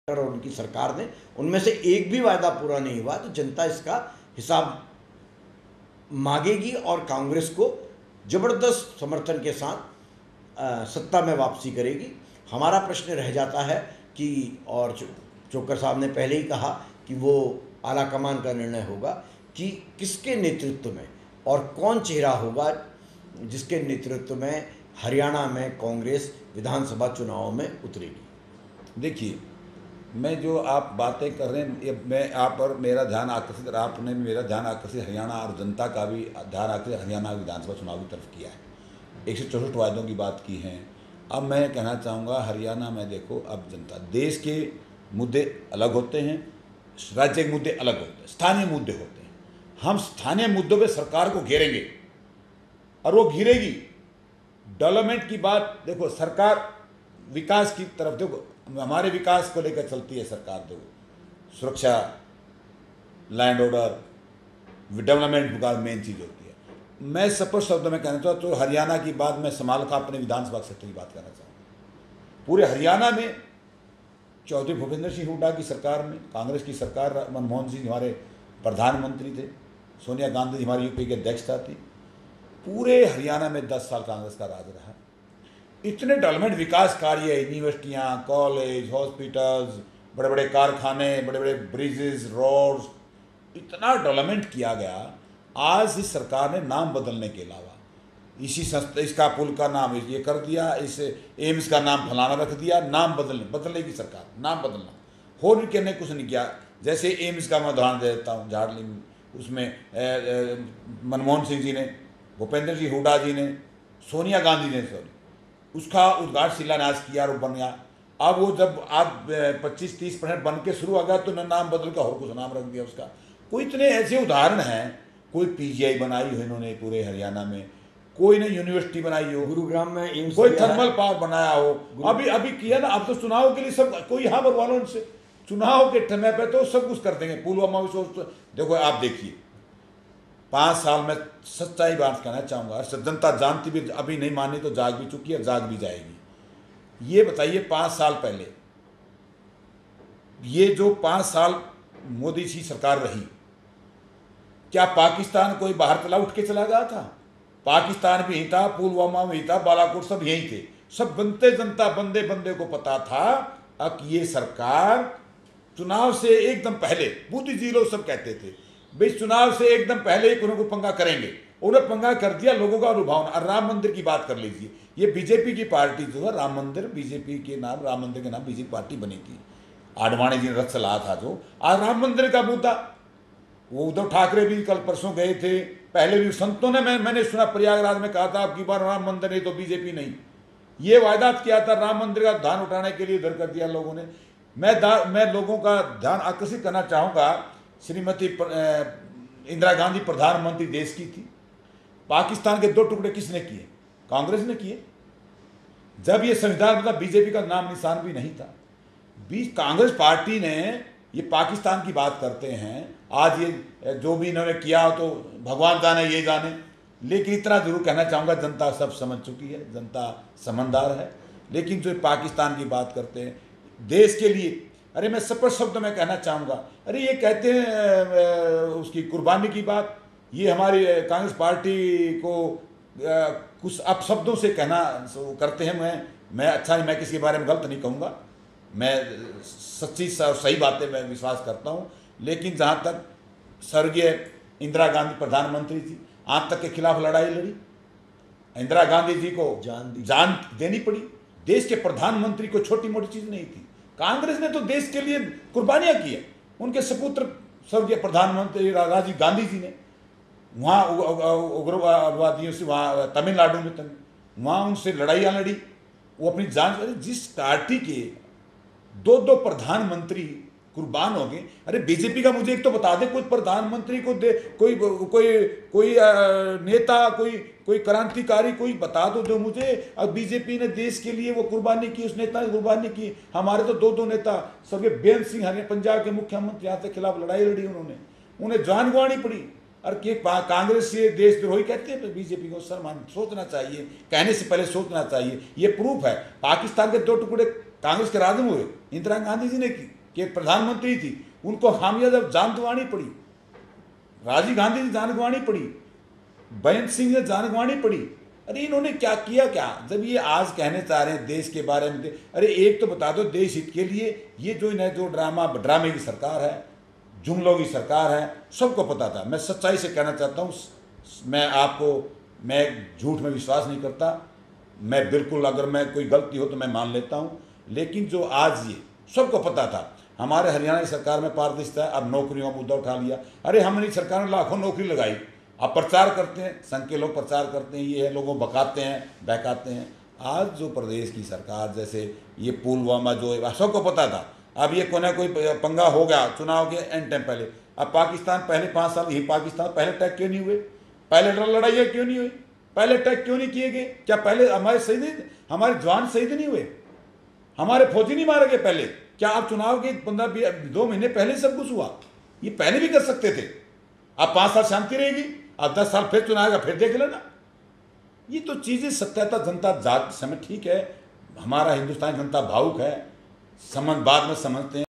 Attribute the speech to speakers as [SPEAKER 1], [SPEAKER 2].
[SPEAKER 1] और उनकी सरकार ने, उनमें से एक भी वायदा पूरा नहीं हुआ तो जनता इसका हिसाब मांगेगी और कांग्रेस को जबरदस्त समर्थन के साथ सत्ता में वापसी करेगी। हमारा प्रश्न रह जाता है कि, और चोकर साहब ने पहले ही कहा कि वो आला कमान का निर्णय होगा कि किसके नेतृत्व में और कौन चेहरा होगा जिसके नेतृत्व में हरियाणा में कांग्रेस विधानसभा चुनाव में उतरेगी।
[SPEAKER 2] देखिए, मैं जो आप बातें कर रहे हैं, मैं आप पर मेरा ध्यान आकर्षित, आपने मेरा ध्यान आकर्षित हरियाणा और जनता का भी ध्यान आकर्षित हरियाणा विधानसभा चुनाव की तरफ किया है। 164 वायदों की बात की है। अब मैं कहना चाहूँगा, हरियाणा में देखो, अब जनता, देश के मुद्दे अलग होते हैं, राज्य के मुद्दे अलग होते हैं, स्थानीय मुद्दे होते हैं। हम स्थानीय मुद्दों पर सरकार को घेरेंगे और वो घिरेगी। डेवलपमेंट की बात देखो, सरकार विकास की तरफ देखो, हमारे विकास को लेकर चलती है सरकार। देखो, सुरक्षा, लैंड ऑर्डर, डेवलपमेंट का मेन चीज़ होती है। मैं स्पष्ट शब्दों में कहना चाहता हूँ, तो हरियाणा की बात मैं संभाल कर अपने विधानसभा क्षेत्र की बात करना चाहूँगा। पूरे हरियाणा में चौधरी भूपेंद्र सिंह हुड्डा की सरकार में, कांग्रेस की सरकार, मनमोहन सिंह हमारे प्रधानमंत्री थे, सोनिया गांधी हमारी यूपी की अध्यक्षता थी। पूरे हरियाणा में 10 साल कांग्रेस का राज रहा। इतने डेवलपमेंट विकास कार्य, यूनिवर्सिटियाँ, कॉलेज, हॉस्पिटल्स, बड़े बड़े कारखाने, बड़े बड़े ब्रिजेस, रोड्स, इतना डेवलपमेंट किया गया। आज इस सरकार ने नाम बदलने के अलावा इसी संस्था, इसका पुल का नाम ये कर दिया, इस एम्स का नाम फलाना रख दिया। नाम बदलने की सरकार, नाम बदलना, और भी कहने कुछ नहीं किया। जैसे एम्स का मैं उदाहरण दे देता हूँ, झाड़ली में, उसमें मनमोहन सिंह जी ने, भूपेंद्र सिंह हुड्डा जी ने, सोनिया गांधी ने उसका उद्घाटन शिलान्यास किया और बन गया। अब वो जब आज 25-30% बन के शुरू आ गया तो नाम बदल के और कुछ नाम रख दिया उसका। कोई इतने ऐसे उदाहरण हैं। कोई पीजीआई बनाई हो इन्होंने पूरे हरियाणा में, कोई ने यूनिवर्सिटी बनाई हो,
[SPEAKER 1] गुरुग्राम में एम्स,
[SPEAKER 2] कोई थर्मल पावर बनाया हो, अभी किया ना। अब तो चुनाव के लिए सब कोई यहाँ पर वालों से चुनाव के समय पे तो सब कुछ कर देंगे। पुलवामा में देखो, आप देखिए, 5 साल में सच्चाई बात कहना चाहूँगा, जनता जानती भी, अभी नहीं मानी तो जाग भी चुकी है, जाग भी जाएगी। ये बताइए, 5 साल पहले, ये जो 5 साल मोदी की सरकार रही, क्या पाकिस्तान कोई बाहर चला उठ के चला गया था? पाकिस्तान भी यही था, पुलवामा में ही था, बालाकोट सब यही थे। सब बनते जनता, बंदे बंदे को पता था अब ये सरकार चुनाव से एकदम पहले, बुद्धिजीवी लोग सब कहते थे भाई चुनाव से एकदम पहले ही उनको पंगा करेंगे। उन्हें पंगा कर दिया, लोगों का लुभावना। और राम मंदिर की बात कर लीजिए, ये बीजेपी की पार्टी जो है, राम मंदिर, बीजेपी के नाम, राम मंदिर के नाम बीजेपी पार्टी बनी थी। आडवाणी जी ने रथ चलाया था जो। आज राम मंदिर का मुद्दा, वो उद्धव ठाकरे भी कल परसों गए थे, पहले भी संतों ने, मैंने सुना प्रयागराज में कहा था अब की बार राम मंदिर नहीं तो बीजेपी नहीं। ये वायदा किया था, राम मंदिर का ध्यान उठाने के लिए इधर कर दिया लोगों ने। मैं लोगों का ध्यान आकर्षित करना चाहूँगा, श्रीमती इंदिरा गांधी प्रधानमंत्री देश की थी। पाकिस्तान के 2 टुकड़े किसने किए? कांग्रेस ने किए। जब ये संविधान बना, बीजेपी का नाम निशान भी नहीं था। कांग्रेस पार्टी ने, ये पाकिस्तान की बात करते हैं, आज ये जो भी इन्होंने किया तो भगवान जाने, ये जाने। लेकिन इतना जरूर कहना चाहूँगा, जनता सब समझ चुकी है, जनता समझदार है। लेकिन जो पाकिस्तान की बात करते हैं देश के लिए, अरे मैं स्पष्ट शब्द में कहना चाहूँगा, अरे ये कहते हैं उसकी कुर्बानी की बात, ये हमारी कांग्रेस पार्टी को कुछ अपशब्दों से कहना करते हैं। मैं अच्छा नहीं, मैं किसी के बारे में गलत नहीं कहूँगा, मैं सच्ची सही बातें मैं विश्वास करता हूँ। लेकिन जहाँ तक स्वर्गीय इंदिरा गांधी प्रधानमंत्री थी, आज तक के खिलाफ लड़ाई लड़ी, इंदिरा गांधी जी को जान देनी पड़ी। देश के प्रधानमंत्री को छोटी मोटी चीज़ नहीं थी। कांग्रेस ने तो देश के लिए कुर्बानियाँ की है। उनके सपुत्र स्वर्गीय प्रधानमंत्री राजीव गांधी जी ने वहाँ उग्रवादियों से, वहाँ तमिलनाडु में वहाँ उनसे लड़ाइयाँ लड़ी, वो अपनी जान। जिस पार्टी के 2 प्रधानमंत्री कुर्बान हो गए, अरे बीजेपी का मुझे एक तो बता दे, कोई प्रधानमंत्री को दे, कोई नेता, कोई क्रांतिकारी कोई बता दो जो मुझे। अब बीजेपी ने देश के लिए वो कुर्बानी की, उस नेता ने कुर्बानी की। हमारे तो 2 नेता, सबके बेन सिंह हरियाणा पंजाब के मुख्यमंत्री, यहाँ के खिलाफ लड़ाई लड़ी उन्होंने, उन्हें जान गंवानी पड़ी। और कि कांग्रेस ये देशद्रोही कहते हैं, बीजेपी को सम्मान सोचना चाहिए, कहने से पहले सोचना चाहिए। ये प्रूफ है, पाकिस्तान के 2 टुकड़े कांग्रेस के राज में हुए, इंदिरा गांधी जी ने की। कि एक प्रधानमंत्री थी, उनको खामियाजा जान गंवानी पड़ी, राजीव गांधी ने जान गंवानी पड़ी, बेअंत सिंह ने जान गंवानी पड़ी। अरे इन्होंने क्या किया क्या, जब ये आज कहने चाह रहे हैं देश के बारे में। अरे एक तो बता दो, देश हित के लिए ये जो इन्हें जो ड्रामे की सरकार है, जुमलों की सरकार है, सबको पता था। मैं सच्चाई से कहना चाहता हूँ, मैं झूठ में विश्वास नहीं करता। मैं बिल्कुल, अगर मैं कोई गलती हो तो मैं मान लेता हूँ, लेकिन जो आज ये सबको पता था। हमारे हरियाणा की सरकार में पारदर्शिता है, अब नौकरियों का मुद्दा उठा लिया। अरे हमारी सरकार ने लाखों नौकरी लगाई, अब प्रचार करते हैं, संघ के लोग प्रचार करते हैं, ये है, लोगों को भगाते हैं, बहकाते हैं। आज जो प्रदेश की सरकार, जैसे ये पुलवामा जो सबको पता था, अब ये कोई पंगा हो गया चुनाव के एंड टाइम पहले। अब पाकिस्तान पहले 5 साल, ये पाकिस्तान पहले अटैक क्यों नहीं हुए, पहले लड़ाइयाँ क्यों नहीं हुई, पहले अटैक क्यों नहीं किए गए? क्या पहले हमारे शहीद, हमारे जवान शहीद नहीं हुए, हमारे फौजी नहीं मारे गए पहले? क्या आप चुनाव के 15-2 महीने पहले सब कुछ हुआ? ये पहले भी कर सकते थे। अब 5 साल शांति रहेगी, अब 10 साल फिर चुनाव का, फिर देख लेना। ये तो चीज़ें सत्यता जनता जात समय, ठीक है, हमारा हिंदुस्तान जनता भावुक है, समझ बाद में समझते हैं।